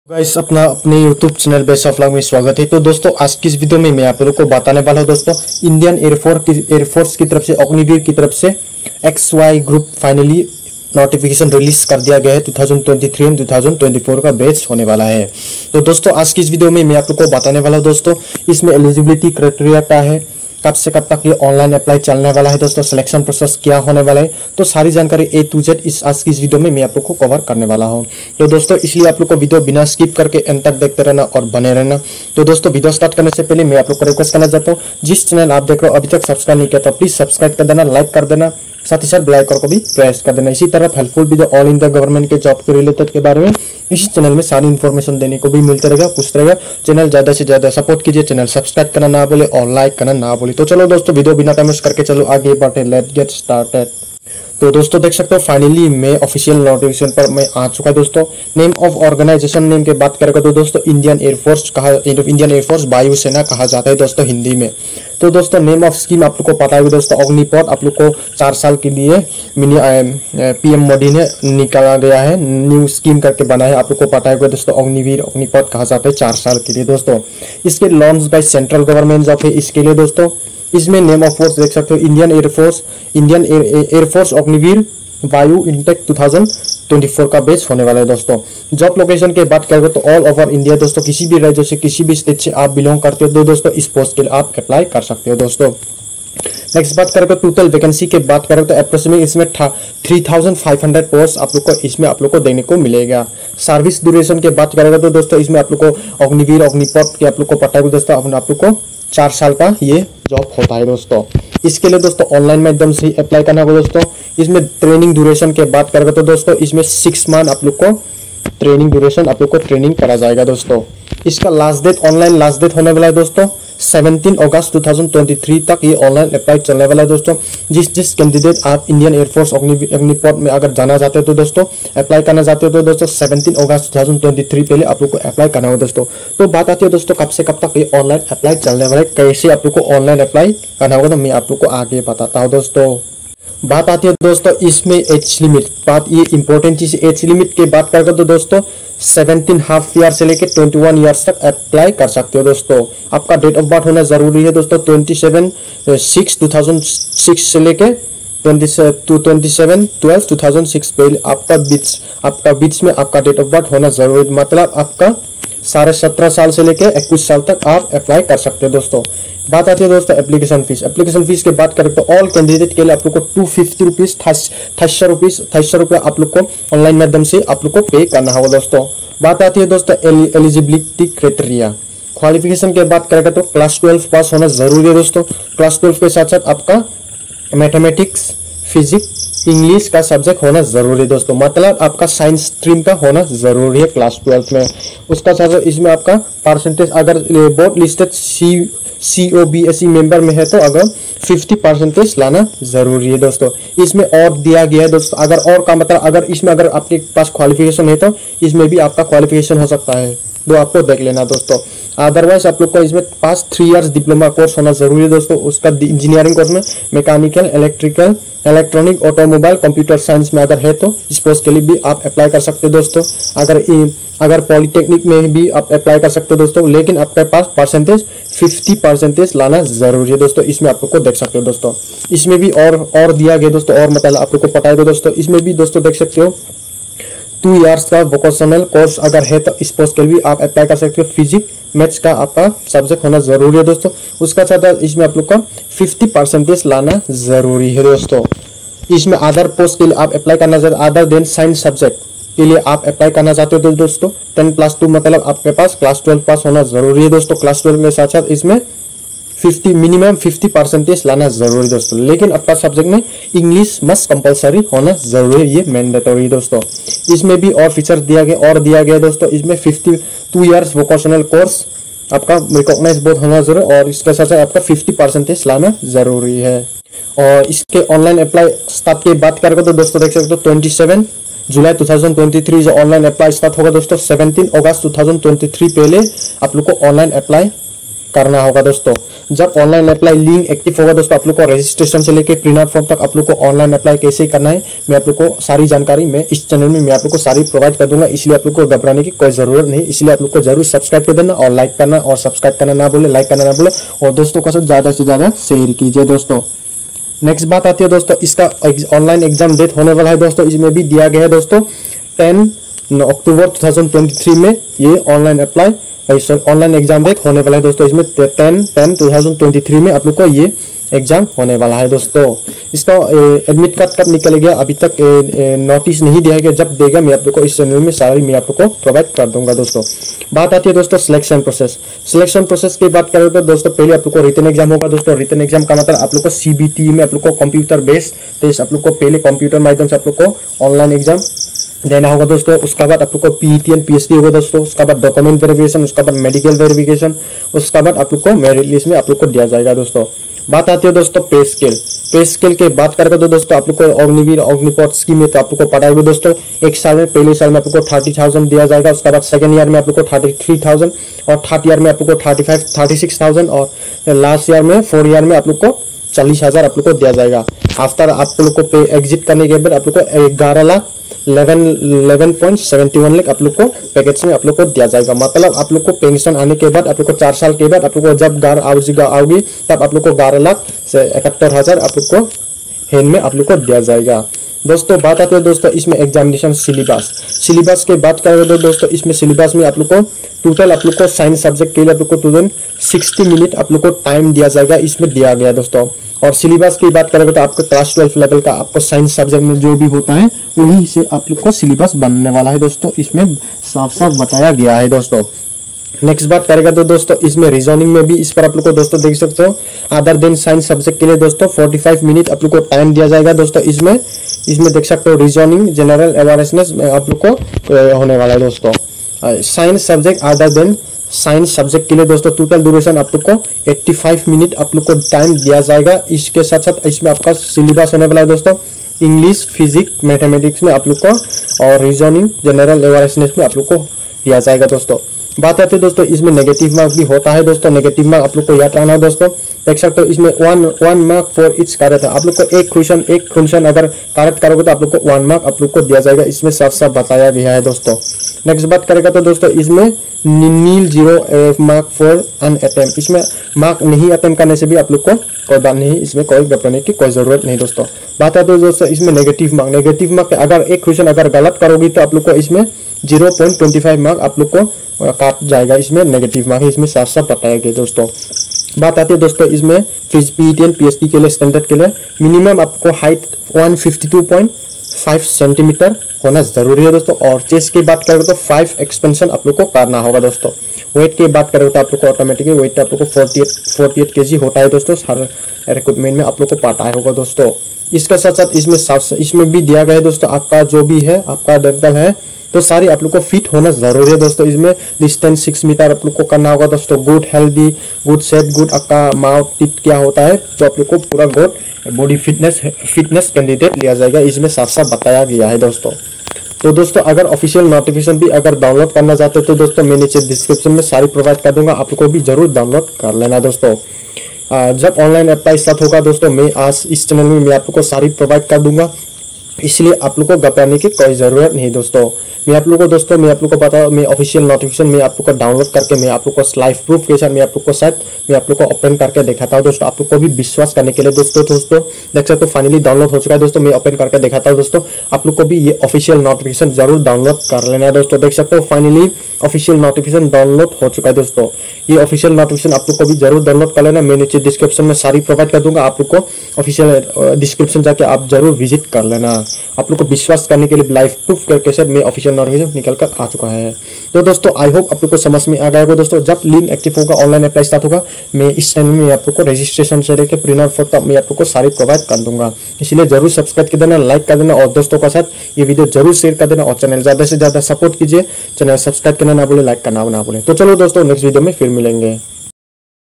Guys अपने YouTube channel best of luck में स्वागत है। तो दोस्तों आज की इस वीडियो में मैं आप लोगों को बताने वाला हूँ दोस्तों इंडियन एयरफोर्स की तरफ से अग्निवीर की तरफ से XY group finally notification release कर दिया गया है। 2023 एंड 2024 का बैच होने वाला है। तो दोस्तों आज की इस वीडियो में मैं आप लोगों को बताने वाला हूँ दोस्तों इसमें एलिजिबिलिटी क्राइटेरिया क्या है, कब से कब तक ये ऑनलाइन अप्लाई चलने वाला है, दोस्तों सिलेक्शन प्रोसेस क्या होने वाला है। तो सारी जानकारी A to Z इस आज की इस वीडियो में मैं आप लोग को कवर करने वाला हूं। तो दोस्तों इसलिए आप लोग को वीडियो बिना स्किप करके एंड तक देखते रहना और बने रहना। तो दोस्तों वीडियो स्टार्ट करने से पहले मैं आप लोग को रिक्वेस्ट करना चाहता हूँ, जिस चैनल आप देख रहे हो अभी तक सब्सक्राइब नहीं किया तो प्लीज सब्सक्राइब कर देना, लाइक कर देना, साथ ही साथ बेल आइकन को भी प्रेस कर देना। इसी तरह helpful video all India government के जॉब के रिलेटेड के बारे में इसी चैनल में सारी इन्फॉर्मेशन देने को भी मिलता रहेगा, पूछते रहेगा। चैनल ज्यादा से ज्यादा सपोर्ट कीजिए, चैनल सब्सक्राइब करना ना बोले और लाइक करना ना बोले। तो चलो दोस्तों वीडियो बिना टाइम वेस्ट करके चलो आगे बढ़े, लेट्स गेट स्टार्टेड। तो दोस्तों देख सकते हो फाइनली मैं ऑफिशियल नोटिफिकेशन पर मैं आ चुका है। दोस्तों नेम ऑफ ऑर्गेनाइजेशन नेम की बात करेगा तो दोस्तों इंडियन एयरफोर्स वायुसेना कहा जाता है दोस्तों हिंदी में। तो दोस्तों नेम ऑफ स्कीम आप लोग को पता है दोस्तों अग्निपथ आप लोग को 4 साल के लिए PM मोदी ने निकाला गया है, न्यू स्कीम करके बना है। आप लोग को पता है दोस्तों अग्निपथ कहा जाता है 4 साल के लिए दोस्तों। इसके launch by central government job है। इसके लिए दोस्तों इसमें नेम ऑफ फोर्स देख सकते हो इंडियन एयरफोर्स अग्निवीर वायु इनटेक 2024 का बेस होने वाला है दोस्तों। जॉब लोकेशन की बात करें तो ऑल ओवर इंडिया दोस्तों, किसी भी राज्य से किसी भी स्टेट से आप बिलोंग करते हो तो दोस्तों इस पोस्ट के लिए आप अप्लाई कर सकते हो दोस्तों। नेक्स्ट बात करें तो टोटल वैकेंसी की बात करें तो अप्रोक्सीमेटली इसमें 3500 पोस्ट आप लोग को इसमें आप लोग को देने को मिलेगा। सर्विस ड्यूरेशन की बात करेगा तो दोस्तों इसमें आप लोग को अग्निवीर अग्निपथ के आप लोग को पता है दोस्तों आप लोग को 4 साल का ये जॉब होता है दोस्तों। इसके लिए दोस्तों ऑनलाइन माध्यम से अप्लाई करना होगा दोस्तों। इसमें ट्रेनिंग ड्यूरेशन की बात करेगा तो दोस्तों इसमें 6 मंथ आप लोग को ट्रेनिंग ड्यूरेशन आप लोग को ट्रेनिंग करा जाएगा दोस्तों। इसका last date online last date होने वाला है दोस्तों 17 अगस्त 2023 तक ये ऑनलाइन अप्लाई चलने वाला है दोस्तों। जिस कैंडिडेट आप इंडियन एयरफोर्स अग्निपथ में अगर जाना चाहते हो तो दोस्तों अप्लाई करना चाहते हो तो दोस्तों 17 अगस्त 2023 पहले आप लोग को अप्लाई करना होगा दोस्तों। तो बात आती है दोस्तों कब से कब तक ये ऑनलाइन अप्लाई चलने वाला है, कैसे आप लोग को ऑनलाइन अप्लाई करना होगा तो मैं आप लोग को आगे बताता हूँ दोस्तों। बात आती है दोस्तों इसमें एज लिमिट, बात ये इंपॉर्टेंट चीज एज लिमिट की बात करें तो दोस्तों 17.5 ईयर से लेकर 21 ईयर्स तक अप्लाई कर सकते हो दोस्तों। आपका डेट ऑफ बर्थ होना जरूरी है दोस्तों 27/6/2006 से लेकर 27/12/2006 पहले आपका बीच में आपका डेट ऑफ बर्थ होना जरूरी, मतलब आपका 17.5 साल से लेकर 21 साल तक आप अप्लाई कर सकते हो दोस्तों। बात आती है दोस्तों एप्लीकेशन फीस की बात करें तो ऑल कैंडिडेट के लिए आप लोग को 250 रुपीज 28 रुपये आप लोग को ऑनलाइन माध्यम से आप लोग को पे करना होगा दोस्तों। बात आती है दोस्तों एलिजिबिलिटी क्राइटेरिया क्वालिफिकेशन की बात करेगा तो क्लास 12 पास होना जरूरी है दोस्तों। क्लास 12 के साथ साथ आपका मैथमेटिक्स फिजिक्स इंग्लिश का सब्जेक्ट होना जरूरी है दोस्तों, मतलब आपका साइंस स्ट्रीम का होना जरूरी है क्लास 12 में। उसका साथ इसमें आपका परसेंटेज अगर बोर्ड लिस्टेड COBSE मेंबर में है तो अगर 50% लाना जरूरी है दोस्तों। इसमें और दिया गया है दोस्तों, अगर और का मतलब अगर इसमें अगर आपके पास क्वालिफिकेशन है तो इसमें भी आपका क्वालिफिकेशन हो सकता है, वो आपको देख लेना दोस्तों। अदरवाइज आप लोग को इसमें पास 3 इयर्स डिप्लोमा कोर्स होना जरूरी है दोस्तों। उसका इंजीनियरिंग कोर्स में mechanical electrical electronic automobile computer science में अगर है तो इस पोस्ट के लिए भी आप अप्लाई कर सकते हो दोस्तों। अगर पॉलिटेक्निक में भी आप अप्लाई कर सकते हो दोस्तों, लेकिन आपके पास परसेंटेज 50% लाना जरूरी है दोस्तों। इसमें आप लोग को देख सकते हो दोस्तों। इसमें भी और दिया गया दोस्तों, और मतलब आप लोग को पता है दोस्तों इसमें भी दोस्तों देख सकते हो 2 इयर्स का वोकेशनल कोर्स अगर है तो इस पोस्ट के लिए भी आप अप्लाई कर सकते हो। फिजिक्स मैथ्स का आपका सब्जेक्ट होना जरूरी है दोस्तों। उसका साथ इसमें आप लोग का 50% लाना जरूरी है दोस्तों। इसमें अदर पोस्ट के लिए आप अप्लाई करना चाहते हो, अदर देन साइंस सब्जेक्ट के लिए आप अप्लाई करना चाहते हो तो दोस्तों 10+2 मतलब आपके पास क्लास 12 पास होना जरूरी है दोस्तों। क्लास 12 के साथ साथ इसमें मिनिमम 50% लाना जरूरी दोस्तों। लेकिन आपका सब्जेक्ट में इंग्लिश मस्ट कंपलसरी होना जरूरी है, ये मैंडेटरी दोस्तों। इसमें भी और फीचर दिया गया दोस्तों। इसमें 2 इयर्स वोकेशनल कोर्स आपका रिकॉग्नाइज बोर्ड होना जरूरी और इसके साथ साथ आपका 50% लाना जरूरी है। और इसके ऑनलाइन अप्लाई स्टार्ट की बात करेंगे तो दोस्तों देख सकते हो 27 जुलाई 2023 जो ऑनलाइन अप्लाई स्टार्ट होगा दोस्तों। 17 अगस्त 2023 पहले आप लोग को ऑनलाइन अप्लाई करना होगा दोस्तों। जब ऑनलाइन अप्लाई लिंक एक्टिव होगा दोस्तों, आप लोग को रजिस्ट्रेशन से लेकर प्रीनर फॉर्म तक आप लोग को ऑनलाइन अप्लाई कैसे करना है मैं आप लोग को सारी जानकारी मैं इस चैनल में मैं आप लोग को सारी प्रोवाइड कर दूंगा। इसलिए आप लोग को घबराने की कोई जरूरत नहीं। इसलिए आप लोग को जरूर सब्सक्राइब कर देना और लाइक करना, और सब्सक्राइब करना ना भूले, लाइक करना ना भूले, और दोस्तों का साथ ज्यादा से ज्यादा शेयर कीजिए दोस्तों। नेक्स्ट बात आती है दोस्तों, इसका ऑनलाइन एग्जाम डेट होने वाला है दोस्तों। इसमें भी दिया गया है दोस्तों 10 अक्टूबर 2023 में ये online apply online exam date होने वाला है दोस्तों। इसमें 10/10/2023 में आप लोग को ये एग्जाम होने वाला है दोस्तों। इसका एडमिट कार्ड कब निकलेगा अभी तक नोटिस नहीं दिया गया। जब देगा मैं आप लोग को इस चैनल में सारी मैं आप लोग को प्रोवाइड कर दूंगा दोस्तों। बात आती है दोस्तों सिलेक्शन प्रोसेस। सिलेक्शन प्रोसेस की बात करें तो दोस्तों पहले आप लोग को रिटन एग्जाम होगा दोस्तों। रिटन एग्जाम का मतलब आप लोग को CBT में आप लोग को कंप्यूटर बेस्ड टेस्ट आप लोग को पहले कंप्यूटर माध्यम से आप लोग को ऑनलाइन एग्जाम देना होगा दोस्तों। उसका बाद आप लोग को PET एंड PhD होगा दोस्तों। उसका बाद डॉक्यूमेंट वेरिफिकेशन, उसका बाद मेडिकल वेरिफिकेशन, उसका बाद आप लोग को मेरिट लिस्ट में आप लोग को दिया जाएगा दोस्तों। बात आती है दोस्तों पे स्केल। पे स्केल के बात करेंगे तो दोस्तों आप लोग को अग्निवीर अग्निपथ स्कीम में तो आप लोग को पढ़ा होगा दोस्तों। एक साल में पहले साल में आप लोग को 30,000 दिया जाएगा। उसके बाद सेकंड ईयर में आप लोग को 33,000 और थर्ड ईयर में आप लोग को 36,000 और लास्ट ईयर में 4 ईयर में आप लोग को 40,000 आप लोग को दिया जाएगा। आफ्टर आप लोग को पे एग्जिट करने के बाद आप लोग को 11.71 लाख आप लोग को पैकेज में आप लोग को दिया जाएगा। मतलब आप लोग को पेंशन आने के बाद आप लोग को 4 साल के बाद आप लोग को जब घर आओगी तब आप लोग को 12,71,000 आप लोग को हैंड में आप लोग को दिया जाएगा दोस्तों। बात आती है दोस्तों इसमें एग्जामिनेशन सिलेबस के बात करें तो दोस्तों इसमें सिलेबस में आप लोग को टोटल आप लोग को साइंस सब्जेक्ट के लिए आप लोग को टोटल 60 मिनट आप लोग को टाइम दिया जाएगा, इसमें दिया गया दोस्तों। और सिलेबस की बात करेंगे तो आपको क्लास 12 लेवल का आपको साइंस सब्जेक्ट में जो भी होता है वही से आप लोग को सिलेबस बनने वाला है दोस्तों। इसमें साफ साफ बताया गया है दोस्तों। नेक्स्ट बात करेगा तो दोस्तों इसमें रीजनिंग में भी इस पर आप लोग को दोस्तों देख सकते हो अदर देन साइंस सब्जेक्ट के लिए दोस्तों 45 मिनट आप लोग को टाइम दिया जाएगा दोस्तों। इसमें देख सकते हो रीजनिंग जनरल अवेयरनेस आप लोग को होने वाला है दोस्तों। Science subject other than science subject के लिए दोस्तों टोटल ड्यूरेशन आप लोग को 85 मिनट आप लोग को टाइम दिया जाएगा। इसके साथ साथ इसमें आपका सिलेबस होने वाला है दोस्तों इंग्लिश, फिजिक्स, मैथमेटिक्स में आप लोग को और रीजनिंग जनरल अवेयरनेस में आप लोग को दिया जाएगा दोस्तों। बात आती है दोस्तों इसमें नेगेटिव मार्क भी होता है दोस्तों। नेगेटिव मार्क आप लोग को याद रखना है दोस्तों। देख सकते हो इसमें one mark for each correct है। आप लोग को एक क्वेश्चन अगर करेक्ट करोगे तो आप लोग को 1 मार्क आप लोग को दिया जाएगा। इसमें साफ साफ बताया गया है दोस्तों। नेक्स्ट बात करेगा तो दोस्तों इसमें 0 मार्क फॉर एन अटेम्प्ट। इसमें मार्क नहीं अटेम्प्ट करने से भी आप लोग को कोई बात नहीं, इसमें कोई घबराने की कोई जरूरत नहीं दोस्तों। बात आती है दोस्तों इसमें नेगेटिव मार्क अगर एक क्वेश्चन अगर गलत करोगी तो आप लोग को इसमें 0.25 मार्क आप लोग को काट जाएगा। इसमें नेगेटिव मार्क है, इसमें साफ साफ बताया गया दोस्तों। बात आती है दोस्तों इसमें PET एंड PhD के लिए स्टैंडर्ड के लिए मिनिमम आपको हाइट 152.5 सेंटीमीटर होना जरूरी है दोस्तों। और चेस्ट की बात करें तो 5 एक्सपेंशन आप लोग को करना होगा दोस्तों। वेट की बात करें तो आप लोग को ऑटोमेटिकली वेट आप लोग को 48 kg होता है दोस्तों। हर रिक्रूटमेंट में आप लोग को पाता होगा दोस्तों। इसका साथ साथ इसमें भी दिया गया है दोस्तों आपका जो भी है आपका डेंटल है तो सारी आप लोग को फिट होना जरूरी है दोस्तों। इसमें डिस्टेंस 6 मीटर आप लोग को करना होगा दोस्तों। Good healthy good set good आपका माउथ टिप क्या होता है जो आप लोग को पूरा गुड बॉडी फिटनेस कैंडिडेट लिया जाएगा। इसमें साफ साफ बताया गया है दोस्तों। तो दोस्तों अगर ऑफिशियल नोटिफिकेशन भी अगर डाउनलोड करना चाहते हो तो दोस्तों मैं नीचे डिस्क्रिप्शन में सारी प्रोवाइड कर दूंगा, आप लोग को भी जरूर डाउनलोड कर लेना दोस्तों। जब ऑनलाइन अप्लाई स्टार्ट होगा दोस्तों मैं आज इस चैनल में मैं आप लोग को सारी प्रोवाइड कर दूंगा, इसलिए आप लोग को घबराने की कोई जरूरत नहीं दोस्तों। मैं आप लोग को दोस्तों मैं आप लोग को बता मैं ऑफिशियल नोटिफिकेशन में आप लोग को डाउनलोड करके मैं आप लोग को लाइव प्रूफ के साथ मैं आप लोग को साथ मैं आप लोग को ओपन करके दिखाता हूँ दोस्तों। आप लोग को भी विश्वास करने के लिए दोस्तों देख सकते हो फाइनली डाउनलोड हो चुका है दोस्तों। मैं ओपन करके दिखाता हूँ दोस्तों। आप लोग को भी ये ऑफिशियल नोटिफिकेशन जरूर डाउनलोड कर लेना है दोस्तों। देख सकते हो फाइनली ऑफिशियल नोटिफिकेशन डाउनलोड हो चुका है दोस्तों। ये ऑफिशियल नोटिफिकेशन आप लोग को भी जरूर डाउनलोड कर लेना। मैं नीचे डिस्क्रिप्शन में सारी प्रोवाइड कर दूंगा, आप लोग को ऑफिशियल डिस्क्रिप्शन जाके आप जरूर विजिट कर लेना। आप लोग को विश्वास करने के लिए लाइव प्रूफ करके साथ में ऑफिशियल नोटिफिकेशन निकल कर आ चुका है। तो दोस्तों आई होप आप लोग को समझ में आ गया होगा दोस्तों। जब लिंक एक्टिव होगा ऑनलाइन अप्लाई स्टार्ट होगा मैं इस चैनल में आप लोग को रजिस्ट्रेशन से लेकर प्रीनर फॉर्म तक मैं आप लोग को सारी प्रोवाइड कर दूंगा। इसलिए जरूर सब्सक्राइब कर देना, लाइक कर देना और दोस्तों के साथ ये वीडियो जरूर शेयर कर देना और चैनल ज्यादा से ज्यादा सपोर्ट कीजिए। चैनल सब्सक्राइब करना ना भूले, लाइक करना ना भूले। तो चलो दोस्तों नेक्स्ट वीडियो में फिर मिलेंगे।